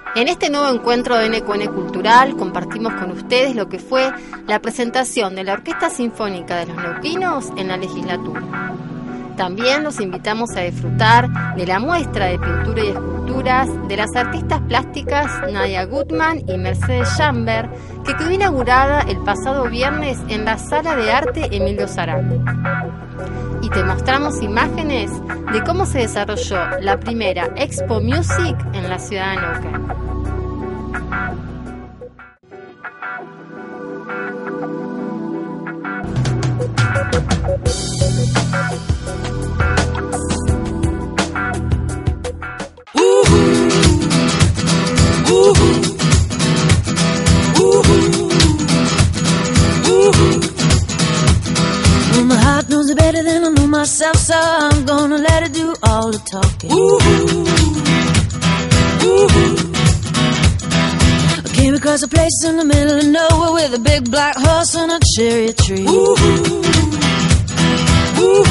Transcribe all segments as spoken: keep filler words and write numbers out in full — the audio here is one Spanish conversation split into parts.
En este nuevo encuentro de N Q N Cultural compartimos con ustedes lo que fue la presentación de la Orquesta Sinfónica de los Neuquinos en la legislatura. También los invitamos a disfrutar de la muestra de pintura y esculturas de las artistas plásticas Nadia Gutman y Mercedes Chamber, que quedó inaugurada el pasado viernes en la Sala de Arte Emilio Zaraco. Y te mostramos imágenes de cómo se desarrolló la primera Expo Music en la ciudad de Neuquén. Better than I know myself, so I'm gonna let her do all the talking. Ooh, ooh. I came across a place in the middle of nowhere with a big black horse and a cherry tree. Ooh, ooh.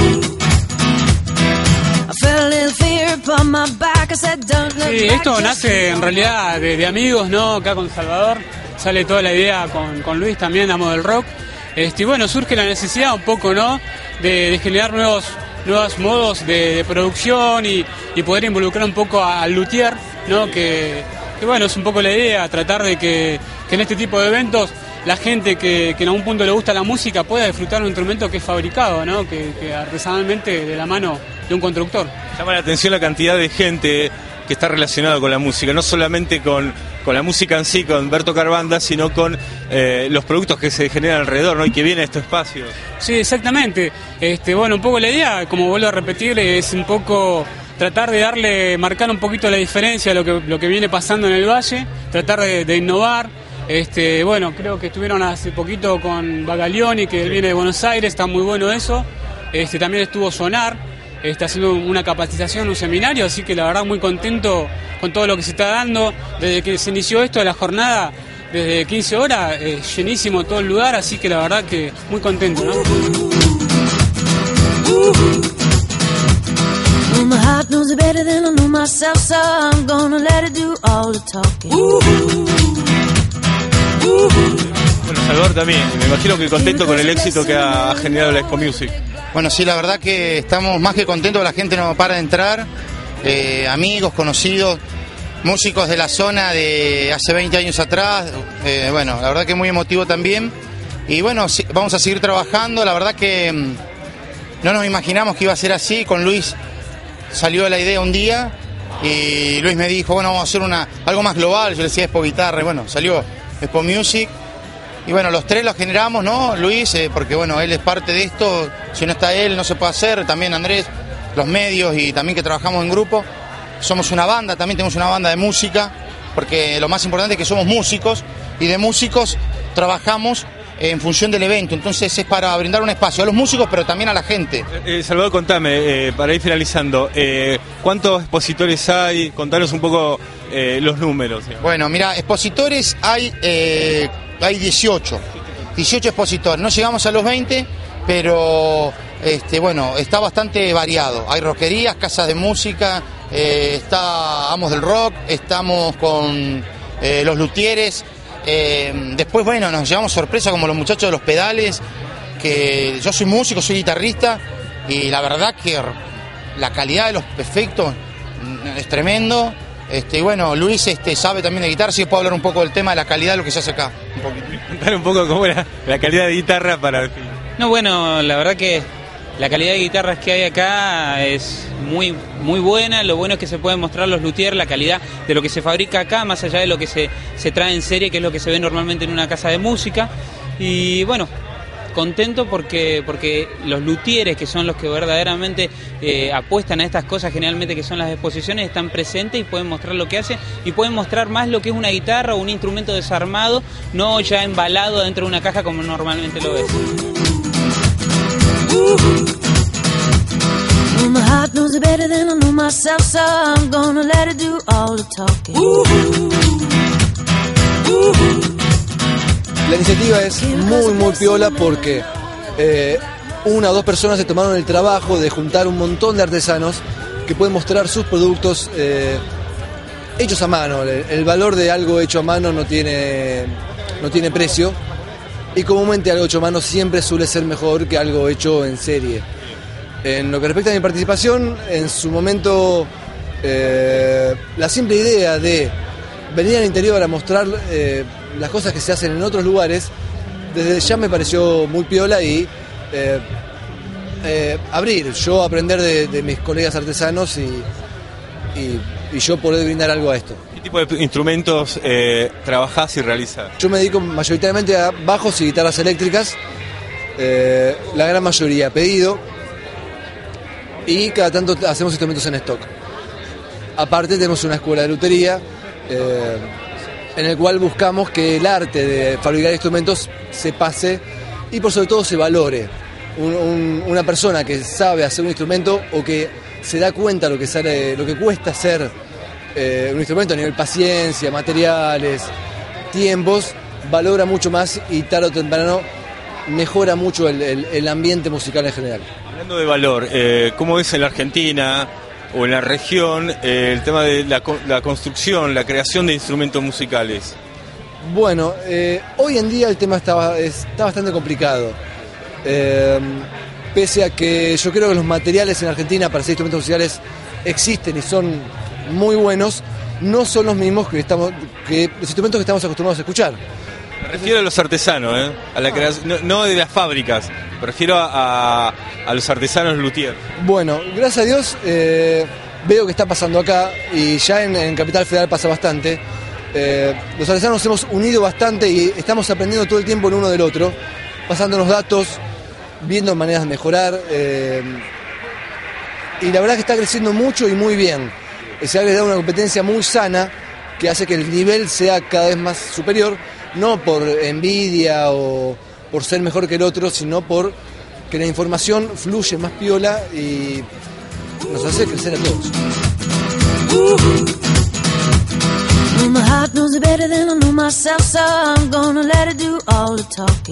I felt a little fear upon my back. I said, don't look sí, back. Esto nace en realidad de, de amigos, ¿no? Acá con Salvador sale toda la idea con, con Luis también, Amo del Rock. Este, y bueno, surge la necesidad un poco, ¿no?, de, de generar nuevos, nuevos modos de, de producción y, y poder involucrar un poco al luthier, ¿no?, que, que bueno, es un poco la idea, tratar de que, que en este tipo de eventos la gente que, que en algún punto le gusta la música pueda disfrutar un instrumento que es fabricado, ¿no?, que, que artesanalmente de la mano de un constructor. Llama la atención la cantidad de gente que está relacionada con la música, no solamente con, con la música en sí, con ver tocar bandas, sino con eh, los productos que se generan alrededor, ¿no?, y que vienen a estos espacios. Sí, exactamente. Este, bueno, un poco la idea, como vuelvo a repetir, es un poco tratar de darle, marcar un poquito la diferencia de lo que, lo que viene pasando en el Valle, tratar de, de innovar. Este, bueno, creo que estuvieron hace poquito con Bagaglioni, que sí. Viene de Buenos Aires, está muy bueno eso. Este, también estuvo Sonar. Está haciendo una capacitación, un seminario, así que la verdad muy contento con todo lo que se está dando. Desde que se inició esto de la jornada, desde quince horas, eh, llenísimo todo el lugar, así que la verdad que muy contento, ¿no? Bueno, Salvador también, me imagino que contento con el éxito que ha generado la Expo Music. Bueno, sí, la verdad que estamos más que contentos, la gente no para de entrar, eh, amigos, conocidos, músicos de la zona de hace veinte años atrás, eh, bueno, la verdad que muy emotivo también, y bueno, sí, vamos a seguir trabajando, la verdad que mmm, no nos imaginamos que iba a ser así. Con Luis salió la idea un día, y Luis me dijo, bueno, vamos a hacer una, algo más global, yo le decía Expo Guitarra, y bueno, salió Expo Music. Y bueno, los tres lo generamos, ¿no, Luis? Eh, porque bueno, él es parte de esto, si no está él no se puede hacer, también Andrés, los medios y también que trabajamos en grupo. Somos una banda, también tenemos una banda de música, porque lo más importante es que somos músicos, y de músicos trabajamos en función del evento, entonces es para brindar un espacio a los músicos, pero también a la gente. Eh, Salvador, contame, eh, para ir finalizando, eh, ¿cuántos expositores hay? Contanos un poco eh, los números. Digamos. Bueno, mira, expositores hay... Eh, Hay dieciocho, dieciocho expositores, no llegamos a los veinte, pero este, bueno, está bastante variado. Hay rockerías, casas de música, eh, está Amos del Rock, estamos con eh, los luthieres, eh, después bueno, nos llevamos sorpresa como los muchachos de los pedales, que yo soy músico, soy guitarrista, y la verdad que la calidad de los efectos es tremendo. Este, y bueno, Luis este, sabe también de guitarra, si puedo hablar un poco del tema de la calidad de lo que se hace acá. Un poquito. Contar un poco cómo era la calidad de guitarra para... No, bueno, la verdad que la calidad de guitarras que hay acá es muy, muy buena. Lo bueno es que se pueden mostrar los luthiers, la calidad de lo que se fabrica acá, más allá de lo que se, se trae en serie, que es lo que se ve normalmente en una casa de música. Y bueno, contento porque porque los luthieres, que son los que verdaderamente eh, apuestan a estas cosas, generalmente que son las exposiciones, están presentes y pueden mostrar lo que hacen, y pueden mostrar más lo que es una guitarra o un instrumento desarmado, no ya embalado dentro de una caja como normalmente lo ves. La iniciativa es muy muy piola porque eh, una o dos personas se tomaron el trabajo de juntar un montón de artesanos que pueden mostrar sus productos eh, hechos a mano. El, el valor de algo hecho a mano no tiene, no tiene precio, y comúnmente algo hecho a mano siempre suele ser mejor que algo hecho en serie. En lo que respecta a mi participación, en su momento eh, la simple idea de venir al interior a mostrar eh, las cosas que se hacen en otros lugares, desde ya me pareció muy piola, y eh, eh, abrir, yo aprender de, de mis colegas artesanos y, y, y yo poder brindar algo a esto. ¿Qué tipo de instrumentos eh, trabajás y realizás? Yo me dedico mayoritariamente a bajos y guitarras eléctricas, eh, la gran mayoría a pedido, y cada tanto hacemos instrumentos en stock. Aparte tenemos una escuela de lutería, eh, en el cual buscamos que el arte de fabricar instrumentos se pase y por sobre todo se valore. Un, un, una persona que sabe hacer un instrumento, o que se da cuenta lo que, sale, lo que cuesta hacer eh, un instrumento a nivel paciencia, materiales, tiempos, valora mucho más y tarde o temprano mejora mucho el, el, el ambiente musical en general. Hablando de valor, eh, ¿cómo ves en la Argentina o en la región eh, el tema de la, la construcción, la creación de instrumentos musicales? Bueno, eh, hoy en día el tema está, está bastante complicado. Eh, pese a que yo creo que los materiales en Argentina para hacer instrumentos musicales existen y son muy buenos, no son los mismos que, estamos, que los instrumentos que estamos acostumbrados a escuchar. Me refiero a los artesanos, ¿eh? a la creación, no, no de las fábricas, me refiero a, a, a los artesanos luthier. Bueno, gracias a Dios eh, veo que está pasando acá, y ya en, en Capital Federal pasa bastante. Eh, los artesanos nos hemos unido bastante y estamos aprendiendo todo el tiempo el uno del otro, pasándonos datos, viendo maneras de mejorar, eh, y la verdad que está creciendo mucho y muy bien. Se ha creado una competencia muy sana que hace que el nivel sea cada vez más superior, no por envidia o por ser mejor que el otro, sino por que la información fluye más piola y nos hace crecer a todos. My heart knows it better than I know myself, so I'm gonna let it do all the talking.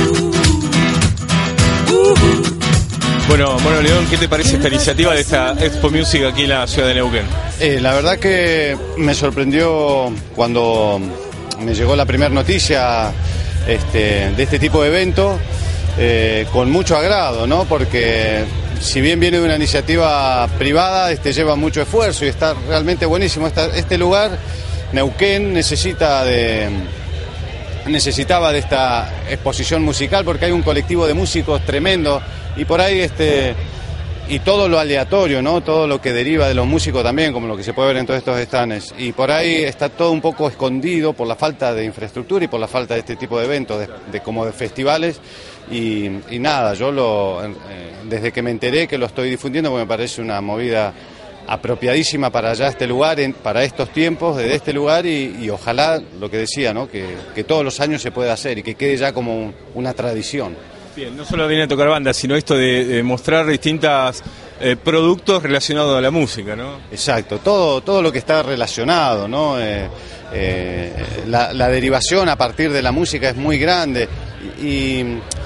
Bueno, bueno, León, ¿qué te parece esta iniciativa de esta Expo Music aquí en la ciudad de Neuquén? Eh, la verdad que me sorprendió cuando me llegó la primera noticia este, de este tipo de evento, eh, con mucho agrado, ¿no? Porque si bien viene de una iniciativa privada, este lleva mucho esfuerzo y está realmente buenísimo. Esta, este lugar, Neuquén, necesita de, necesitaba de esta exposición musical, porque hay un colectivo de músicos tremendo, y por ahí este y todo lo aleatorio, ¿no? Todo lo que deriva de los músicos también, como lo que se puede ver en todos estos stands, y por ahí está todo un poco escondido por la falta de infraestructura y por la falta de este tipo de eventos, de, de como de festivales, y, y nada, yo lo eh, desde que me enteré que lo estoy difundiendo, porque me parece una movida apropiadísima para allá este lugar, en, para estos tiempos, desde este lugar, y, y ojalá, lo que decía, ¿no? que, que todos los años se pueda hacer y que quede ya como un, una tradición. Bien, no solo viene a tocar bandas, sino esto de, de mostrar distintos eh, productos relacionados a la música, ¿no? Exacto, todo, todo lo que está relacionado, ¿no? Eh, eh, la, la derivación a partir de la música es muy grande, y,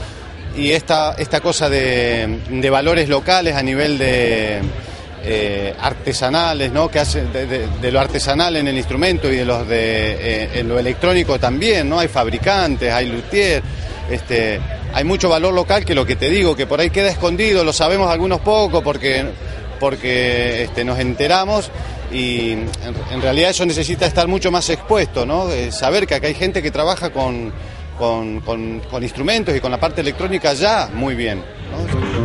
y esta, esta cosa de, de valores locales a nivel de eh, artesanales, ¿no? Que hace de, de, de lo artesanal en el instrumento y de los de eh, en lo electrónico también, ¿no? Hay fabricantes, hay luthier, este hay mucho valor local, que lo que te digo, que por ahí queda escondido, lo sabemos algunos pocos porque, porque este, nos enteramos, y en, en realidad eso necesita estar mucho más expuesto, ¿no? Eh, saber que acá hay gente que trabaja con, con, con, con instrumentos y con la parte electrónica ya muy bien, ¿no?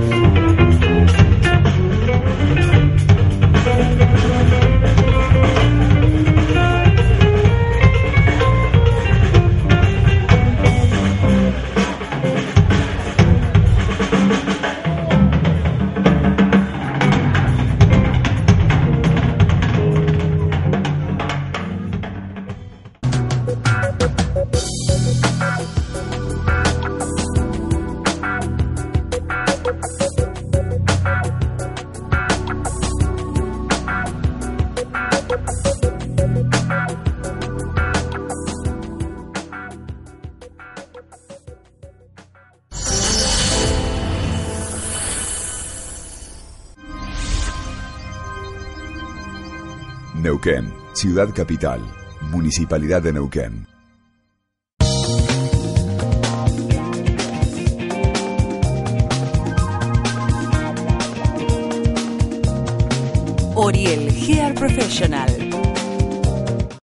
Neuquén, Ciudad Capital, Municipalidad de Neuquén. Oriel Hair Professional.